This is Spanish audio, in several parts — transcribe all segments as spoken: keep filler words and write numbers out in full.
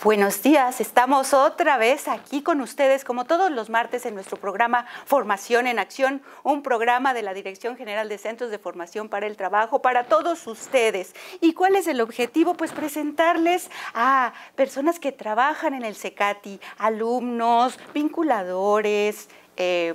Buenos días, estamos otra vez aquí con ustedes como todos los martes en nuestro programa Formación en Acción, un programa de la Dirección General de Centros de Formación para el Trabajo para todos ustedes. ¿Y cuál es el objetivo? Pues presentarles a personas que trabajan en el CECATI, alumnos, vinculadores, eh,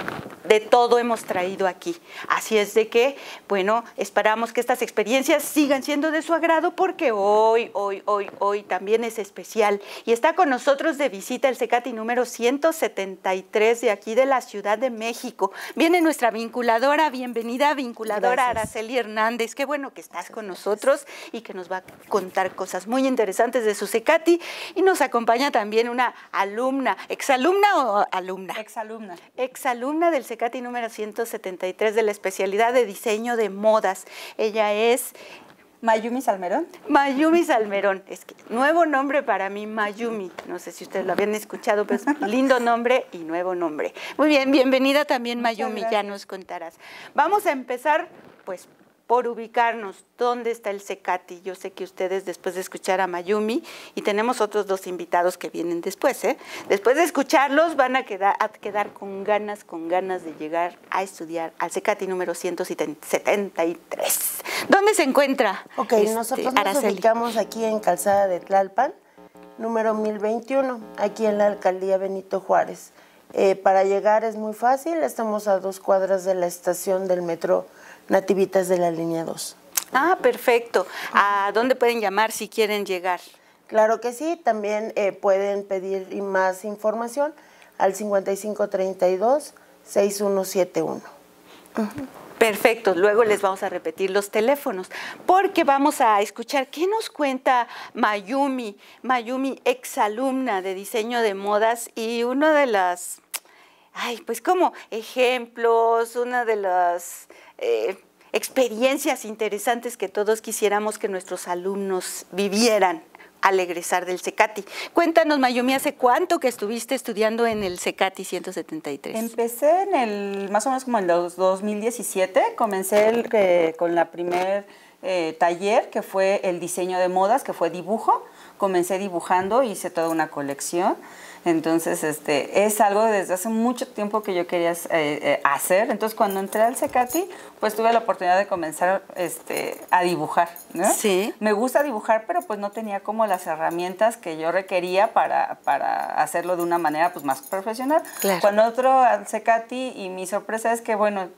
de todo hemos traído aquí. Así es de que, bueno, esperamos que estas experiencias sigan siendo de su agrado porque hoy, hoy, hoy, hoy también es especial. Y está con nosotros de visita el CECATI número ciento setenta y tres de aquí de la Ciudad de México. Viene nuestra vinculadora, bienvenida vinculadora Gracias. Araceli Hernández. Qué bueno que estás con nosotros y que nos va a contar cosas muy interesantes de su CECATI. Y nos acompaña también una alumna, ¿exalumna o alumna? Exalumna. Exalumna del CECATI número ciento setenta y tres de la especialidad de diseño de modas. Ella es Mayumi Salmerón. Mayumi Salmerón. Es que nuevo nombre para mí, Mayumi. No sé si ustedes lo habían escuchado, pero es lindo nombre y nuevo nombre. Muy bien, bienvenida también, Mayumi, ya nos contarás. Vamos a empezar, pues, por ubicarnos. ¿Dónde está el CECATI? Yo sé que ustedes, después de escuchar a Mayumi, y tenemos otros dos invitados que vienen después, ¿eh? Después de escucharlos, van a quedar, a quedar con ganas, con ganas de llegar a estudiar al CECATI número ciento setenta y tres. ¿Dónde se encuentra? Ok, este, nosotros nos Araceli? ubicamos aquí en Calzada de Tlalpan, número mil veintiuno, aquí en la Alcaldía Benito Juárez. Eh, para llegar es muy fácil, estamos a dos cuadras de la estación del metro Nativitas de la línea dos. Ah, perfecto. ¿A dónde pueden llamar si quieren llegar? Claro que sí, también eh, pueden pedir más información al cincuenta y cinco treinta y dos, sesenta y uno setenta y uno. Uh-huh. Perfecto, luego les vamos a repetir los teléfonos, porque vamos a escuchar qué nos cuenta Mayumi, Mayumi, exalumna de diseño de modas y una de las, ay, pues como ejemplos, una de las eh, experiencias interesantes que todos quisiéramos que nuestros alumnos vivieran al egresar del CECATI. Cuéntanos, Mayumi, ¿hace cuánto que estuviste estudiando en el CECATI ciento setenta y tres? Empecé en el, más o menos como en los dos mil diecisiete, comencé el, eh, con la primer eh, taller, que fue el diseño de modas, que fue dibujo. Comencé dibujando, hice toda una colección. Entonces, este, es algo desde hace mucho tiempo que yo quería eh, eh, hacer. Entonces, cuando entré al CECATI, pues tuve la oportunidad de comenzar este, a dibujar, ¿no? Sí. Me gusta dibujar, pero pues no tenía como las herramientas que yo requería para, para hacerlo de una manera pues más profesional. Claro. Cuando entro al CECATI, y mi sorpresa es que, bueno,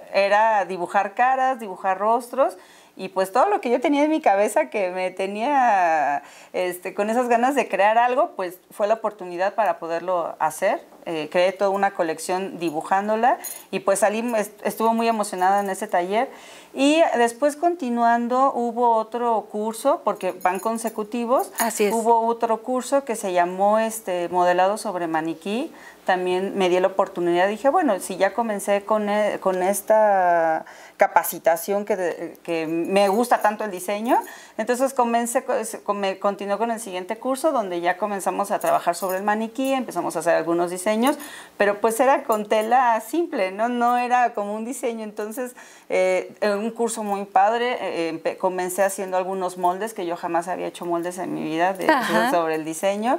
era dibujar caras, dibujar rostros, y pues todo lo que yo tenía en mi cabeza que me tenía este, con esas ganas de crear algo, pues fue la oportunidad para poderlo hacer. Eh, creé toda una colección dibujándola y pues salí, estuvo muy emocionada en ese taller. Y después, continuando, hubo otro curso, porque van consecutivos. Así es. Hubo otro curso que se llamó este, Modelado sobre Maniquí. También me di la oportunidad, dije, bueno, si ya comencé con, e, con esta capacitación que, de, que me gusta tanto el diseño, entonces comencé, me continué con el siguiente curso, donde ya comenzamos a trabajar sobre el maniquí, empezamos a hacer algunos diseños, pero pues era con tela simple, no, no era como un diseño. Entonces, eh, un curso muy padre, eh, comencé haciendo algunos moldes, que yo jamás había hecho moldes en mi vida de, sobre el diseño.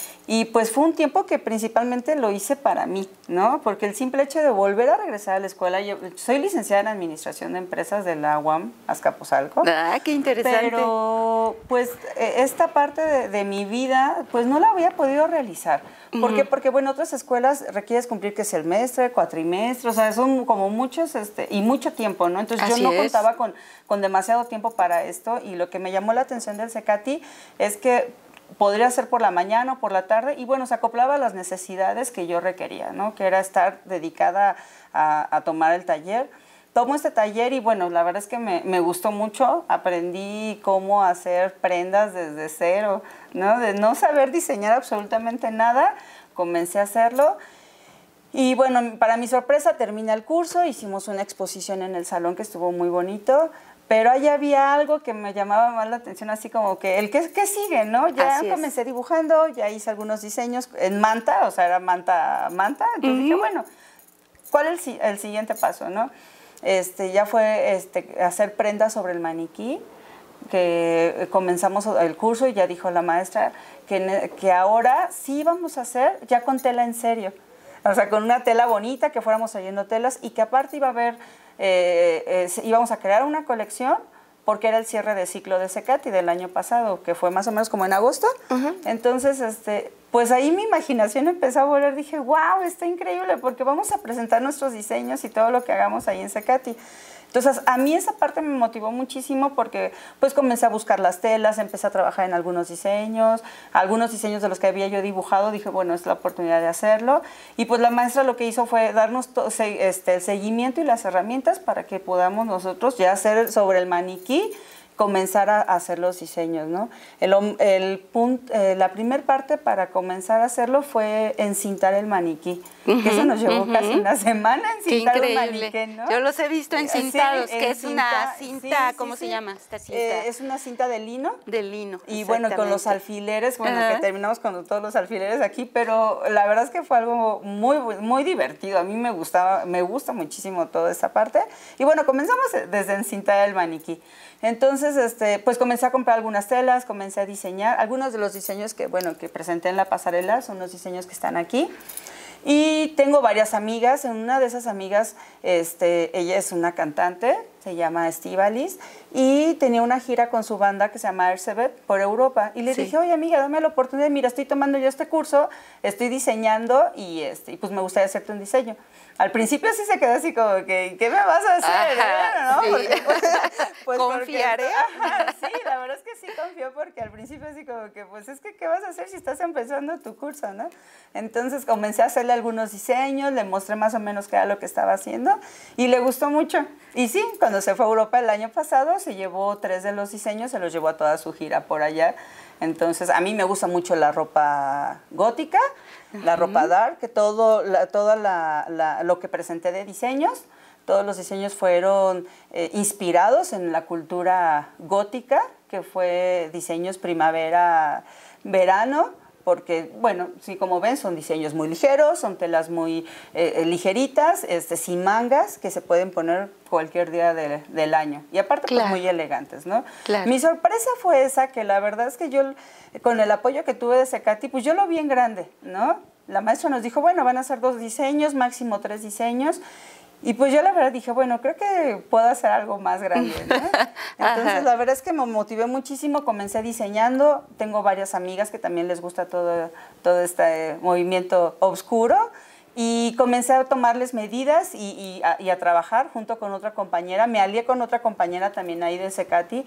Y pues fue un tiempo que principalmente lo hice para mí, ¿no? Porque el simple hecho de volver a regresar a la escuela, yo soy licenciada en Administración de Empresas de la U A M Azcapotzalco. Ah, qué interesante. Pero pues esta parte de, de mi vida, pues no la había podido realizar. ¿Por uh-huh. qué? Porque, bueno, otras escuelas requieres cumplir que semestre, cuatrimestre, o sea, son como muchos, este, y mucho tiempo, ¿no? Entonces Así yo no es. contaba con, con demasiado tiempo para esto, y lo que me llamó la atención del CECATI es que podría ser por la mañana o por la tarde, y bueno, se acoplaba a las necesidades que yo requería, ¿no? Que era estar dedicada a, a tomar el taller. Tomo este taller y bueno, la verdad es que me, me gustó mucho, aprendí cómo hacer prendas desde cero, ¿no? De no saber diseñar absolutamente nada, comencé a hacerlo. Y bueno, para mi sorpresa termina el curso, hicimos una exposición en el salón que estuvo muy bonito. Pero ahí había algo que me llamaba más la atención, así como que el que, que sigue, ¿no? Ya Así comencé es. dibujando, ya hice algunos diseños en manta, o sea, era manta, manta. Entonces uh-huh. dije, bueno, ¿cuál es el, el siguiente paso, no? Este, ya fue este, hacer prendas sobre el maniquí. que comenzamos el curso y ya dijo la maestra que, que ahora sí vamos a hacer ya con tela en serio. O sea, con una tela bonita, que fuéramos trayendo telas y que aparte iba a haber, eh, eh, íbamos a crear una colección porque era el cierre de ciclo de Cecati del año pasado, que fue más o menos como en agosto. Uh-huh. Entonces, este, pues ahí mi imaginación empezó a volar. Dije, wow, está increíble porque vamos a presentar nuestros diseños y todo lo que hagamos ahí en Cecati. Entonces, a mí esa parte me motivó muchísimo porque pues comencé a buscar las telas, empecé a trabajar en algunos diseños, algunos diseños de los que había yo dibujado, dije, bueno, es la oportunidad de hacerlo. Y pues la maestra lo que hizo fue darnos to- se, este, el seguimiento y las herramientas para que podamos nosotros ya hacer sobre el maniquí, comenzar a hacer los diseños, ¿no? El, el punto, eh, la primera parte para comenzar a hacerlo fue encintar el maniquí. Uh-huh, que eso nos llevó uh-huh. casi una semana encintar un maniquí, ¿no? Yo los he visto encintados, sí, que en es una cinta, cinta, sí, ¿cómo sí, se sí. llama esta cinta? Eh, es una cinta de lino. De lino, y bueno, con los alfileres, bueno, uh-huh. que terminamos con todos los alfileres aquí, pero la verdad es que fue algo muy, muy divertido. A mí me gustaba, me gusta muchísimo toda esta parte. Y bueno, comenzamos desde encintar el maniquí. Entonces, este, pues comencé a comprar algunas telas, comencé a diseñar. Algunos de los diseños que, bueno, que presenté en la pasarela son los diseños que están aquí. Y tengo varias amigas. Una de esas amigas, este, ella es una cantante, se llama Estíbaliz, y tenía una gira con su banda que se llama Ercebet por Europa. Y le sí. dije, oye, amiga, dame la oportunidad. Mira, estoy tomando yo este curso, estoy diseñando y, este, y pues me gustaría hacerte un diseño. Al principio sí se quedó así como que, ¿qué me vas a hacer? Ajá, ¿no? sí. Porque, pues, pues Confiaré. Porque, ajá, sí, la verdad es que sí confió porque al principio así como que, pues es que, ¿qué vas a hacer si estás empezando tu curso, no? Entonces comencé a hacerle algunos diseños, le mostré más o menos qué era lo que estaba haciendo y le gustó mucho. Y sí, cuando se fue a Europa el año pasado, se llevó tres de los diseños, se los llevó a toda su gira por allá. Entonces, a mí me gusta mucho la ropa gótica, uh-huh. la ropa dark, que todo, la, todo la, la, lo que presenté de diseños, todos los diseños fueron eh, inspirados en la cultura gótica, que fue diseños primavera, verano, porque, bueno, sí, como ven, son diseños muy ligeros, son telas muy eh, ligeritas, este, sin mangas, que se pueden poner cualquier día de, del año. Y aparte, claro. pues muy elegantes, ¿no? Claro. Mi sorpresa fue esa, que la verdad es que yo, con el apoyo que tuve de Cecati, pues yo lo vi en grande, ¿no? La maestra nos dijo, bueno, van a hacer dos diseños, máximo tres diseños. Y pues yo la verdad dije, bueno, creo que puedo hacer algo más grande, ¿no? Entonces, Ajá. la verdad es que me motivé muchísimo, comencé diseñando, tengo varias amigas que también les gusta todo, todo este movimiento oscuro, y comencé a tomarles medidas y, y, a, y a trabajar junto con otra compañera. Me alié con otra compañera también ahí de Cecati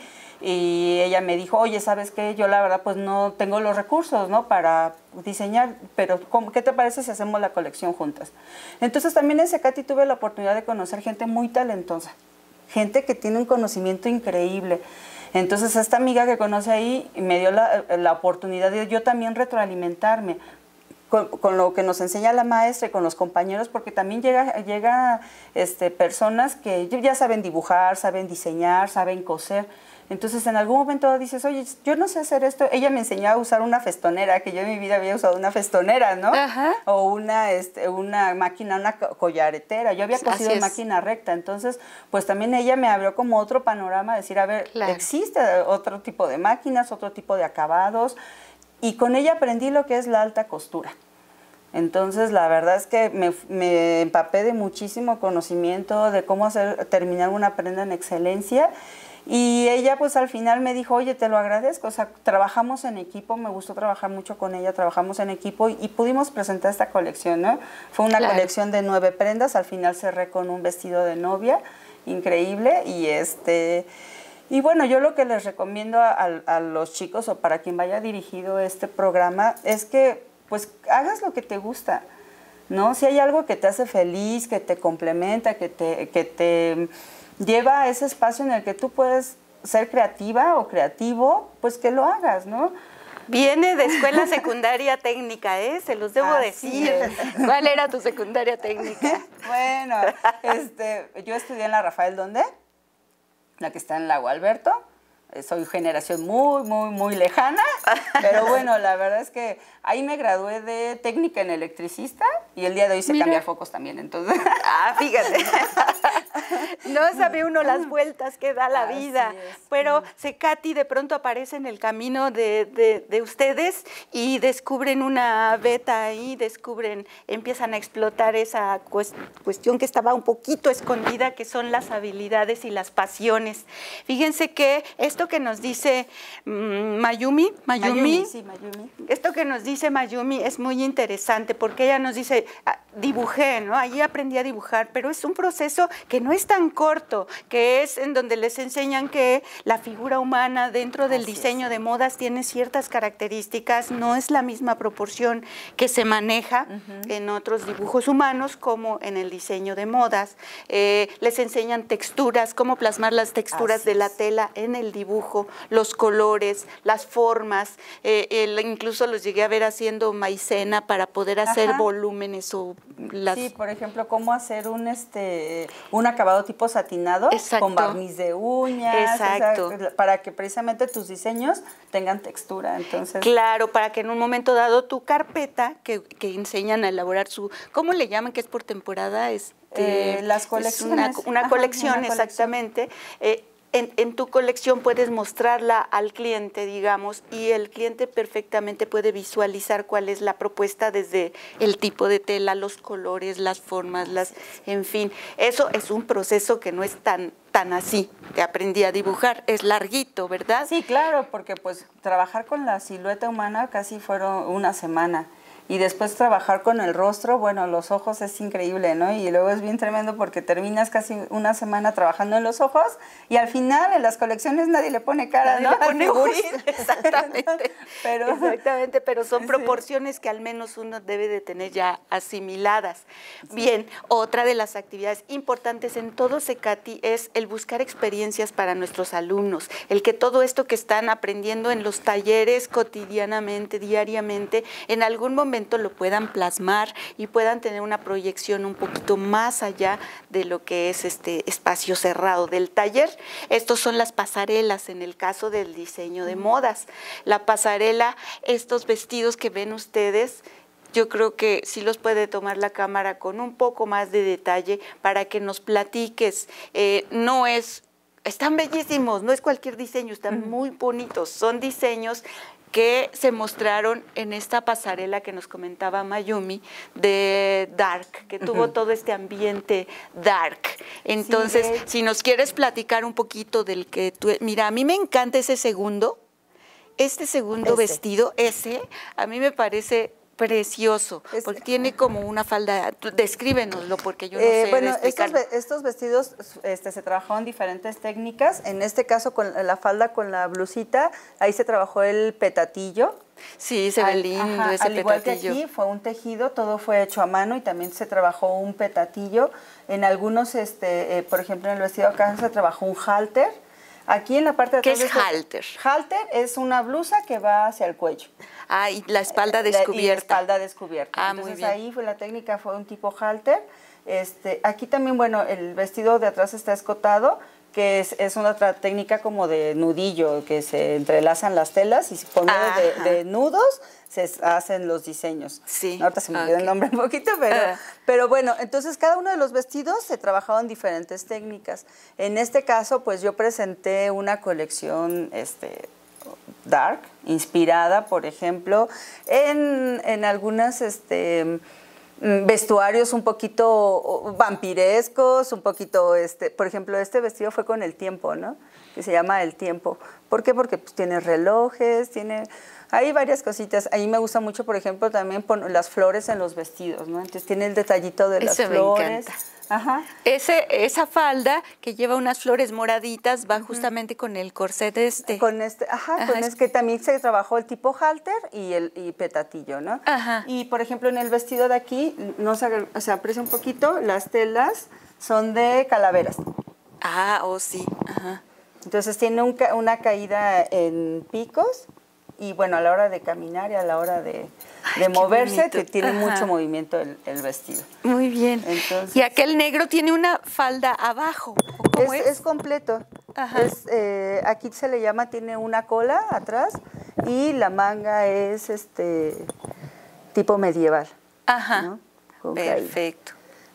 y ella me dijo, oye, ¿sabes qué? Yo la verdad pues no tengo los recursos, ¿no? Para diseñar, pero ¿cómo, ¿qué te parece si hacemos la colección juntas? Entonces también en Cecati tuve la oportunidad de conocer gente muy talentosa, gente que tiene un conocimiento increíble. Entonces esta amiga que conoce ahí me dio la, la oportunidad de yo también retroalimentarme. Con, con lo que nos enseña la maestra y con los compañeros, porque también llega, llega este, personas que ya saben dibujar, saben diseñar, saben coser. Entonces, en algún momento dices, oye, yo no sé hacer esto. Ella me enseñó a usar una festonera, que yo en mi vida había usado una festonera, ¿no? Ajá. O una, este, una máquina, una collaretera. Yo había cosido en máquina recta. Entonces, pues también ella me abrió como otro panorama, decir, a ver, claro. existe otro tipo de máquinas, otro tipo de acabados. Y con ella aprendí lo que es la alta costura. Entonces, la verdad es que me, me empapé de muchísimo conocimiento de cómo hacer, terminar una prenda en excelencia. Y ella, pues, al final me dijo, oye, te lo agradezco. O sea, trabajamos en equipo, me gustó trabajar mucho con ella, trabajamos en equipo y, y pudimos presentar esta colección, ¿no? Fue una claro. colección de nueve prendas, al final cerré con un vestido de novia, increíble, y este... Y bueno, yo lo que les recomiendo a, a, a los chicos o para quien vaya dirigido este programa es que pues hagas lo que te gusta, ¿no? Si hay algo que te hace feliz, que te complementa, que te, que te lleva a ese espacio en el que tú puedes ser creativa o creativo, pues que lo hagas, ¿no? Viene de escuela secundaria técnica, ¿eh? Se los debo Así decir. Es. ¿Cuál era tu secundaria técnica? Bueno, este, yo estudié en la Rafael Donde, la que está en Lago Alberto. Soy generación muy, muy, muy lejana, pero bueno, la verdad es que ahí me gradué de técnica en electricista y el día de hoy sé Mira. cambiar focos también, entonces. Ah, fíjate. No sabe uno las vueltas que da la Así vida. es. Pero Cecati de pronto aparece en el camino de, de, de ustedes y descubren una beta ahí, descubren, empiezan a explotar esa cuestión que estaba un poquito escondida, que son las habilidades y las pasiones. Fíjense que esto que nos dice mmm, Mayumi, Mayumi, Mayumi, sí, Mayumi. Esto que nos dice Mayumi es muy interesante porque ella nos dice, ah, dibujé, ¿no? Allí aprendí a dibujar, pero es un proceso que no es tan corto, que es en donde les enseñan que la figura humana dentro del Así diseño es. de modas tiene ciertas características, no es la misma proporción que se maneja uh-huh. en otros dibujos humanos como en el diseño de modas. Eh, les enseñan texturas, cómo plasmar las texturas Así de la es. tela en el dibujo, los colores, las formas, eh, el, incluso los llegué a ver haciendo maicena para poder hacer Ajá. volúmenes o las... Sí, por ejemplo, cómo hacer un este un acabado tipo satinado. Exacto. Con barniz de uñas. Exacto. O sea, para que precisamente tus diseños tengan textura. Entonces, claro, para que en un momento dado tu carpeta, que, que enseñan a elaborar su, ¿cómo le llaman? Que es por temporada, este, eh, las colecciones. Es una, una Ajá, colección, una exactamente. Eh, En, en tu colección puedes mostrarla al cliente, digamos, y el cliente perfectamente puede visualizar cuál es la propuesta desde el tipo de tela, los colores, las formas, las, en fin. Eso es un proceso que no es tan, tan así, que aprendí a dibujar. Es larguito, ¿verdad? Sí, claro, porque pues trabajar con la silueta humana casi fueron una semana. Y después trabajar con el rostro, bueno, los ojos es increíble, ¿no? Y luego es bien tremendo porque terminas casi una semana trabajando en los ojos y al final en las colecciones nadie le pone cara, nadie ¿no? le pone ojos. Exactamente. pero, Exactamente, pero son sí. proporciones que al menos uno debe de tener ya asimiladas. Sí. Bien, otra de las actividades importantes en todo Cecati es el buscar experiencias para nuestros alumnos, el que todo esto que están aprendiendo en los talleres cotidianamente, diariamente, en algún momento lo puedan plasmar y puedan tener una proyección un poquito más allá de lo que es este espacio cerrado del taller. Estos son las pasarelas en el caso del diseño de modas. La pasarela, estos vestidos que ven ustedes, yo creo que sí los puede tomar la cámara con un poco más de detalle para que nos platiques. Eh, no es, están bellísimos, no es cualquier diseño, están uh-huh. muy bonitos, son diseños que se mostraron en esta pasarela que nos comentaba Mayumi de Dark, que tuvo uh-huh. todo este ambiente dark. Entonces, sí, si nos quieres platicar un poquito del que tú... Mira, a mí me encanta ese segundo, este segundo ese. vestido, ese, a mí me parece... precioso, porque tiene como una falda, descríbenoslo porque yo no eh, sé bueno, estos, explicarlo. estos vestidos este, se trabajaron diferentes técnicas, en este caso con la falda con la blusita, ahí se trabajó el petatillo. Sí, se ve al, lindo ajá, ese al igual petatillo. Que aquí fue un tejido, todo fue hecho a mano y también se trabajó un petatillo. En algunos, este, eh, por ejemplo, en el vestido acá se trabajó un halter. Aquí en la parte de atrás. ¿Qué es este, halter? Halter es una blusa que va hacia el cuello. Ah, y la espalda descubierta. Y la espalda descubierta. Ah, Entonces muy bien. ahí fue la técnica, fue un tipo halter. Este, aquí también, bueno, el vestido de atrás está escotado, que es, es una otra técnica como de nudillo, que se entrelazan las telas y por medio de, de nudos se hacen los diseños. Sí. Ahorita se me olvidó okay. el nombre un poquito, pero, uh. pero bueno, entonces cada uno de los vestidos se trabajaba en diferentes técnicas. En este caso, pues yo presenté una colección este, dark, inspirada, por ejemplo, en, en algunas... Este, vestuarios un poquito vampirescos, un poquito, este, por ejemplo, este vestido fue con el tiempo, ¿no? Que se llama El Tiempo. ¿Por qué? Porque pues, tiene relojes, tiene... Hay varias cositas. Ahí me gusta mucho, por ejemplo, también pon las flores en los vestidos, ¿no? Entonces tiene el detallito de las Ese flores. Me encanta. Ajá. Ese, esa falda que lleva unas flores moraditas va uh-huh. justamente con el corset este. Con este, ajá, ajá. con este que también se trabajó el tipo halter y el y petatillo, ¿no? Ajá. Y por ejemplo en el vestido de aquí, no se, se aprecia un poquito, las telas son de calaveras. Ah, oh sí, ajá. Entonces tiene un, una caída en picos y bueno, a la hora de caminar y a la hora de, Ay, de moverse, que tiene Ajá. mucho movimiento el, el vestido. Muy bien. Entonces, y aquel negro tiene una falda abajo. ¿Cómo es, es? es completo. Es, eh, aquí se le llama, tiene una cola atrás y la manga es este tipo medieval. Ajá. ¿no? Perfecto. Caída.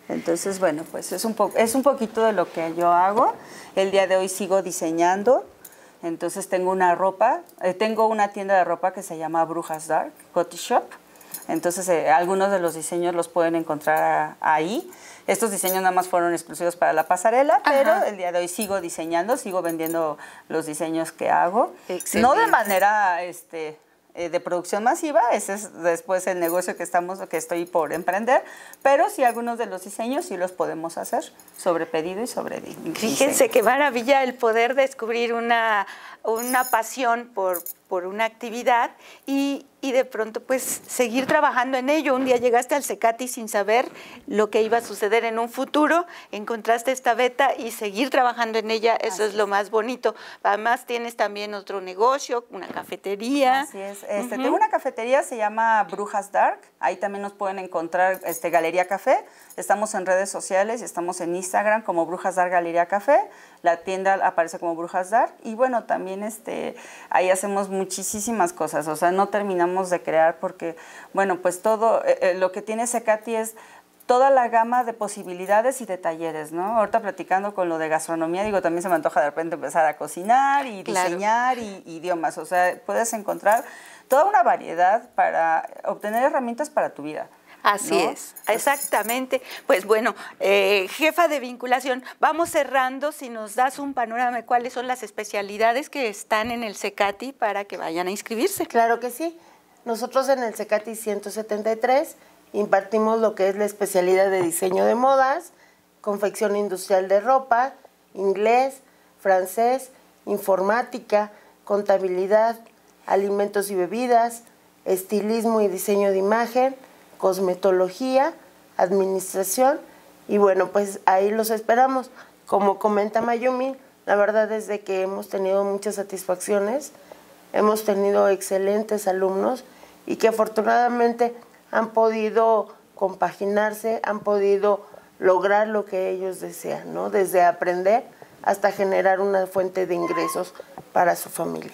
Entonces, bueno, pues es un, po es un poquito de lo que yo hago. El día de hoy sigo diseñando. Entonces tengo una ropa, eh, tengo una tienda de ropa que se llama Brujas Dark, Coty Shop. Entonces eh, algunos de los diseños los pueden encontrar a, ahí. Estos diseños nada más fueron exclusivos para la pasarela, pero Ajá. el día de hoy sigo diseñando, sigo vendiendo los diseños que hago. Excelente. No de manera este, eh, de producción masiva, ese es después el negocio que, estamos, que estoy por emprender, pero sí algunos de los diseños sí los podemos hacer sobre pedido y sobre diseño. Fíjense qué maravilla el poder descubrir una, una pasión por, por una actividad y, y de pronto pues seguir trabajando en ello. Un día llegaste al CECATI sin saber lo que iba a suceder en un futuro, encontraste esta beta y seguir trabajando en ella, eso Así es lo más bonito. Además tienes también otro negocio, una cafetería. Así es, este, uh-huh. tengo una cafetería, se llama Brujas Dark, ahí también nos pueden encontrar este, Galería Café, estamos en redes sociales, estamos en Instagram como Brujas Dark Galería Café, la tienda aparece como Brujas Dark y bueno, también este, ahí hacemos muchísimas cosas, o sea, no terminamos de crear porque, bueno, pues todo, eh, lo que tiene CECATI es toda la gama de posibilidades y de talleres, ¿no? Ahorita platicando con lo de gastronomía, digo, también se me antoja de repente empezar a cocinar y claro. diseñar y, y idiomas, o sea, puedes encontrar toda una variedad para obtener herramientas para tu vida. Así ¿no? es, exactamente. Pues bueno, eh, jefa de vinculación, vamos cerrando, si nos das un panorama de cuáles son las especialidades que están en el CECATI para que vayan a inscribirse. Claro que sí. Nosotros en el CECATI ciento setenta y tres impartimos lo que es la especialidad de diseño de modas, confección industrial de ropa, inglés, francés, informática, contabilidad, alimentos y bebidas, estilismo y diseño de imagen, cosmetología, administración y bueno, pues ahí los esperamos. Como comenta Mayumi, la verdad es de que hemos tenido muchas satisfacciones, hemos tenido excelentes alumnos y que afortunadamente han podido compaginarse, han podido lograr lo que ellos desean, ¿no? Desde aprender hasta generar una fuente de ingresos para su familia.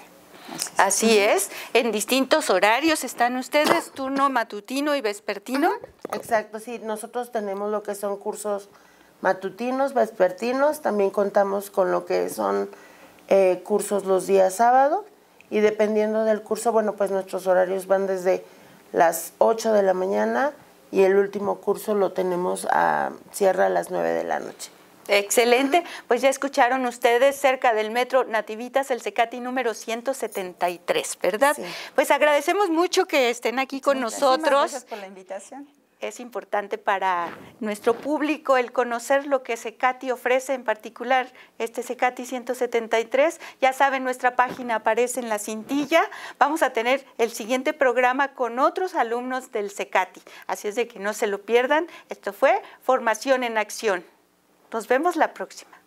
Así es, en distintos horarios están ustedes, turno matutino y vespertino. Exacto, sí, nosotros tenemos lo que son cursos matutinos, vespertinos, también contamos con lo que son eh, cursos los días sábados y dependiendo del curso, bueno, pues nuestros horarios van desde las ocho de la mañana y el último curso lo tenemos a cierra a las nueve de la noche. Excelente, pues ya escucharon ustedes cerca del Metro Nativitas, el CECATI número ciento setenta y tres, ¿verdad? Sí. Pues agradecemos mucho que estén aquí con sí, nosotros. Gracias por la invitación. Es importante para nuestro público el conocer lo que CECATI ofrece, en particular este CECATI ciento setenta y tres. Ya saben, nuestra página aparece en la cintilla. Vamos a tener el siguiente programa con otros alumnos del CECATI. Así es de que no se lo pierdan. Esto fue Formación en Acción. Nos vemos la próxima.